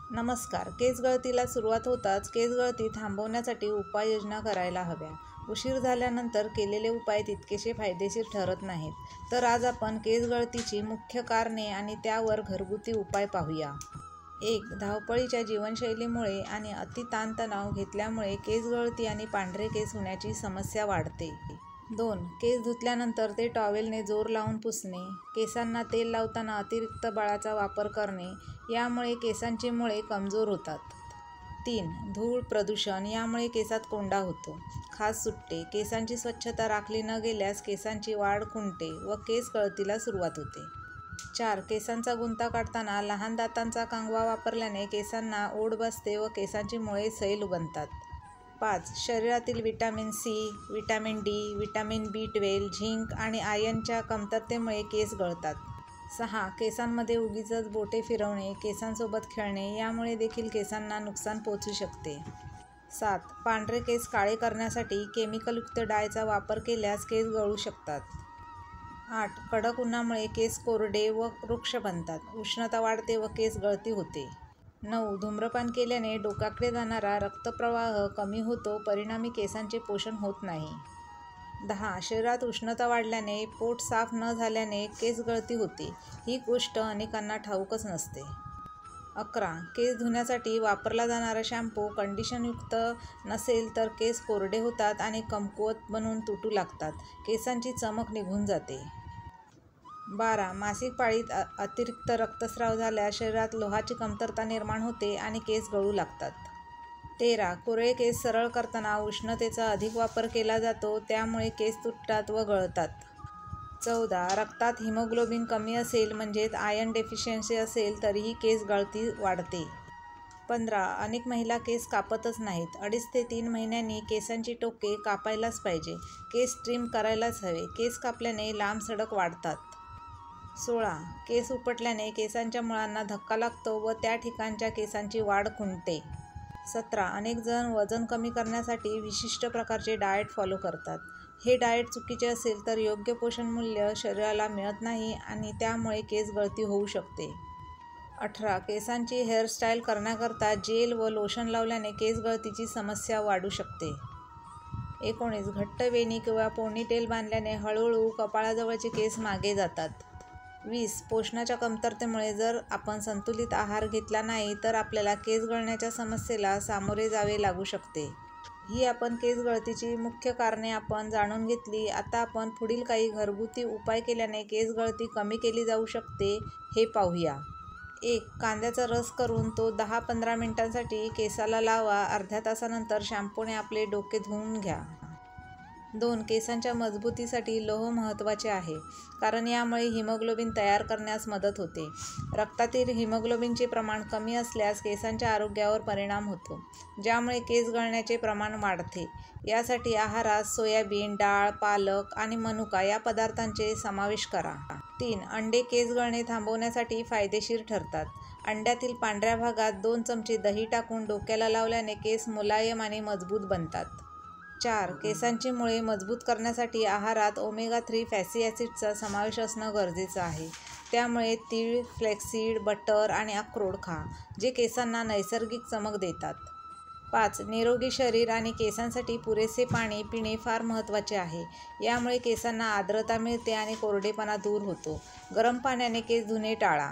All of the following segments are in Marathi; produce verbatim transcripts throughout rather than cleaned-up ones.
नमस्कार. केस गळतीला सुरुवात होताच केस गळती थांबवण्यासाठी उपाययोजना करायला हव्या. उशीर झाल्यानंतर केलेले उपाय तितकेसे फायदेशीर ठरत नाहीत. तर आज आपण केस गळतीची मुख्य कारणे आणि त्यावर घरगुती उपाय पाहूया. एक. धावपळीच्या जीवनशैलीमुळे आणि अति ताणतणाव घेतल्यामुळे केस गळती आणि पांढरे केस होण्याची समस्या वाढते. दोन. केस धुतल्यानंतर ते टॉवेलने जोर लावून पुसणे. केसांना तेल लावताना अतिरिक्त बळाचा वापर करणे. यामुळे केसांची मुळे कमजोर होतात. तीन. धूळ प्रदूषण. यामुळे केसात कोंडा होतो, खाज सुटते. केसांची स्वच्छता राखली न गेल्यास केसांची वाढ खुंटते व केस गळतीला सुरुवात होते. चार. केसांचा गुंता काढताना लहान दातांचा कंगवा वापरल्याने केसांना ओढ बसते व केसांची मुळे सैल बनतात. पाच. शरीरातील vitamin C, vitamin D, vitamin B twelve, zinc आणि आयर्नच्या कमतरतेमुळे केस गळतात. सहा. केसांमध्ये उगीचच बोटे फिरवणे, केसांसोबत खेळणे यामुळे देखील केसांना नुकसान पोहोचू शकते. सात. पांढरे केस काळे करण्यासाठी केमिकलयुक्त डायचा वापर केल्यास केस गळू शकतात. आठ. कडक उन्हामुळे केस कोरडे व रुक्ष बनतात. उष्णता वाढते व केस गळती होते. नऊ. धूम्रपान केल्याने डोक्याकडे जाणारा रक्तप्रवाह कमी होतो, परिणामी केसांचे पोषण होत नाही. दहा. शरीरात उष्णता वाढल्याने पोट साफ न झाल्याने केस गळती होते. ही गोष्ट अनेकांना ठाऊकच नसते. अकरा. केस धुण्यासाठी वापरला जाणारा शॅम्पू कंडिशनयुक्त नसेल तर केस कोरडे होतात आणि कमकुवत बनून तुटू लागतात. केसांची चमक निघून जाते. बारा. मासिक पाळीत अतिरिक्त रक्तस्राव झाल्यास शरीरात लोहाची कमतरता निर्माण होते आणि केस गळू लागतात. तेरा. कुरळे केस सरळ करताना उष्णतेचा अधिक वापर केला जातो, त्यामुळे केस तुटतात व गळतात. चौदा. रक्तात हिमोग्लोबिन कमी असेल म्हणजेच आयर्न डेफिशियन्सी असेल तरीही केस गळती वाढते. पंधरा. अनेक महिला केस कापतच नाहीत. अडीच ते तीन महिन्यांनी केसांची टोके कापायलाच पाहिजे. केस ट्रिम करायलाच हवे. केस कापल्याने लांब सडक वाढतात. सोळा. केस उपटल्याने केसांच्या मुळांना धक्का लागतो व त्या ठिकाणच्या केसांची वाढ खुंटते. सतरा. अनेक जण वजन कमी करण्यासाठी विशिष्ट प्रकारचे डाएट फॉलो करतात. हे डाएट चुकीचे असेल तर योग्य पोषणमूल्य शरीराला मिळत नाही आणि त्यामुळे केस गळती होऊ शकते. अठरा. केसांची हेअरस्टाईल करण्याकरता जेल व लोशन लावल्याने केस गळतीची समस्या वाढू शकते. एकोणीस. घट्ट वेणी किंवा पोनीटेल बांधल्याने हळूहळू कपाळाजवळचे केस मागे जातात. वीस. पोषणाच्या कमतरतेमुळे जर आपण संतुलित आहार घेतला नाही तर आपल्याला केस गळण्याच्या समस्येला सामोरे जावे लागू शकते. ही आपण केस गळतीची मुख्य कारणे आपण जाणून घेतली. आता आपण पुढील काही घरगुती उपाय केल्याने केस गळती कमी केली जाऊ शकते हे पाहूया. एक. कांद्याचा रस करून तो दहा पंधरा मिनिटांसाठी केसाला लावा. अर्ध्या तासानंतर शॅम्पूने आपले डोके धुवून घ्या. दोन. केसांच्या मजबूतीसाठी लोह महत्त्वाचे आहे, कारण यामुळे हिमोग्लोबिन तयार करण्यास मदत होते. रक्तातील हिमोग्लोबिनचे प्रमाण कमी असल्यास केसांच्या आरोग्यावर परिणाम होतो, ज्यामुळे केस गळण्याचे प्रमाण वाढते. यासाठी आहारात सोयाबीन, डाळ, पालक आणि मनुका या पदार्थांचे समावेश करा. तीन. अंडे केस गळणे थांबवण्यासाठी फायदेशीर ठरतात. अंड्यातील पांढऱ्या भागात दोन चमचे दही टाकून डोक्याला लावल्याने केस मुलायम आणि मजबूत बनतात. चार. केसांची मुळे मजबूत करण्यासाठी आहारात ओमेगा थ्री फॅटी ॲसिडचा समावेश असणं गरजेचं आहे. त्यामुळे तीळ, फ्लॅक्ससीड, बटर आणि अक्रोड खा, जे केसांना नैसर्गिक चमक देतात. पाच. निरोगी शरीर आणि केसांसाठी पुरेसे पाणी पिणे फार महत्त्वाचे आहे. यामुळे केसांना आर्द्रता मिळते आणि कोरडेपणा दूर होतो. गरम पाण्याने केस धुणे टाळा.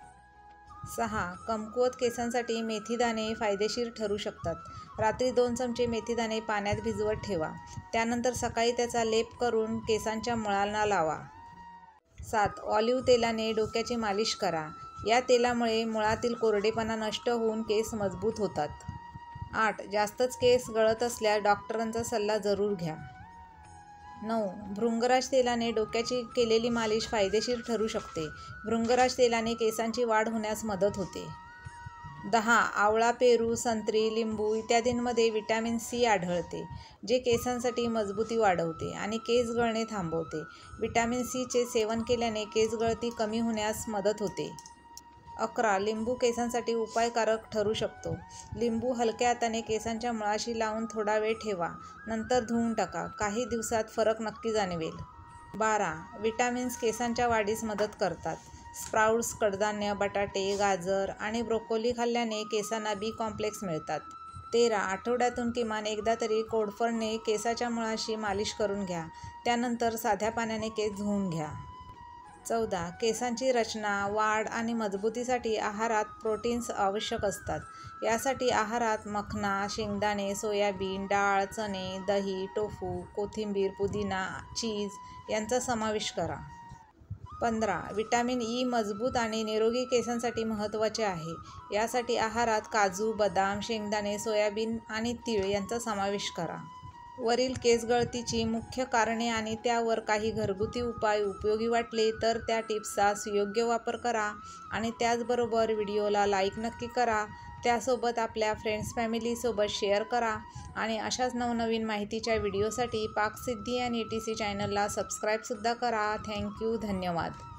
सहा. कमकुवत केसांसाठी मेथीदाणे फायदेशीर ठरू शकतात. रात्री दोन चमचे मेथीदाणे पाण्यात भिजवत ठेवा. त्यानंतर सकाळी त्याचा लेप करून केसांच्या मुळांना लावा. सात. ऑलिव्ह तेलाने डोक्याची मालिश करा. या तेलामुळे मुळातील कोरडेपणा नष्ट होऊन केस मजबूत होतात. आठ. जास्तच केस गळत असल्यास डॉक्टरांचा सल्ला जरूर घ्या. नऊ. भृंगराज तेलाने डोक्याची केलेली मालिश फायदेशीर ठरू शकते. भृंगराज तेलाने केसांची वाढ होण्यास मदत होते. दहा. आवळा, पेरू, संत्री, लिंबू इत्यादींमध्ये व्हिटॅमिन सी आढळते, जे केसांसाठी मजबूती वाढवते आणि केस गळणे थांबवते. व्हिटॅमिन सीचे सेवन केल्याने केस गळती कमी होण्यास मदत होते. अकरा. लिंबू केसांसाठी उपायकारक ठरू शकतो. लिंबू हलक्या हाताने केसांच्या मुळाशी लावून थोडा वेळ ठेवा, नंतर धुवून टाका. काही दिवसात फरक नक्की जाणवेल. बारा. व्हिटॅमिन्स केसांच्या वाढीस मदत करतात. स्प्राउट्स, कडधान्य, बटाटे, गाजर आणि ब्रोकोली खाल्ल्याने केसांना बी कॉम्प्लेक्स मिळतात. तेरा. आठवड्यातून किमान एकदा तरी कोडफडने केसाच्या मुळाशी मालिश करून घ्या. त्यानंतर साध्या पाण्याने केस धुवून घ्या. चौदा. केसांची रचना, वाढ आणि मजबूतीसाठी आहारात प्रोटीन्स आवश्यक असतात. यासाठी आहारात मखना, शेंगदाणे, सोयाबीन, डाळ, चणे, दही, टोफू, कोथिंबीर, पुदिना, चीज यांचा समावेश करा. पंधरा. व्हिटॅमिन ई मजबूत आणि निरोगी केसांसाठी महत्त्वाचे आहे. यासाठी आहारात काजू, बदाम, शेंगदाणे, सोयाबीन आणि तीळ यांचा समावेश करा. वरील केस गळतीची मुख्य कारणे आणि त्यावर काही घरगुती उपाय उपयोगी वाटले तर त्या टिप्सचा सुयोग्य वापर करा आणि त्याचबरोबर व्हिडिओला लाईक नक्की करा. त्यासोबत आपल्या फ्रेंड्स फॅमिलीसोबत शेअर करा आणि अशाच नवनवीन माहितीच्या व्हिडिओसाठी पाकसिद्धी आणि ई टी सी चॅनलला सबस्क्राईबसुद्धा करा. थँक्यू. धन्यवाद.